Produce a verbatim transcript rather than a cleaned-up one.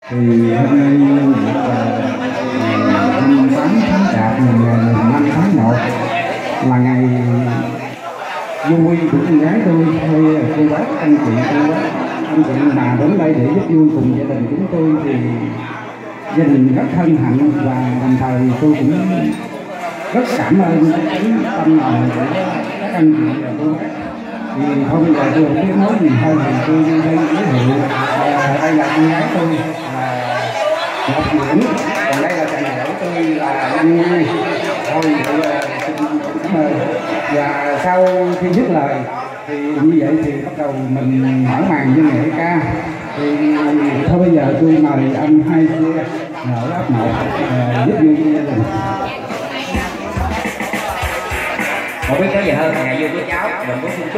Thì hôm nay là hai mươi tám tháng Chạp ngày năm tháng một là ngày vui của con gái tôi, hay là cô bác anh chị cô bác anh chị mà đến đây để giúp vui cùng gia đình chúng tôi thì gia đình rất hân hạnh, và đồng thời tôi cũng rất cảm ơn cái tâm lòng của các anh chị và cô bác. Thì không giờ tôi không biết nói gì hơn thì tôi đây giới thiệu à, đây là con gái tôi là Ngọc Nguyễn, còn đây là chàng rể tôi là Văn Mai. Thôi tôi cảm ơn. Và sau khi dứt lời thì như vậy thì bắt đầu mình mở màn với nghệ ca. Thì thôi bây giờ tôi mời anh Hai Xe ở áp một giúp vui cho gia đình. Không biết nói gì hơn, ngày vui của cháu mình cũng xin chúc